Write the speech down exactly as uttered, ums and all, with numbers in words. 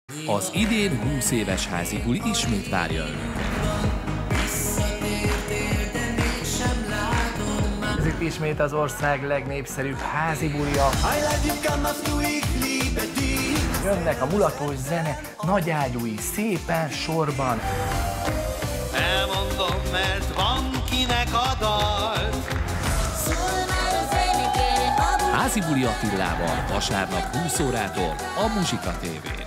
Az idén húsz éves házi buli ismét várja önöket. Ez itt ismét az ország legnépszerűbb házi bulia. Jönnek a mulatós zene, nagyágyúi szépen sorban. Elmondom, mert van kinek a dal. Házi buli Attilával vasárnap húsz órától a Muzsika té vén.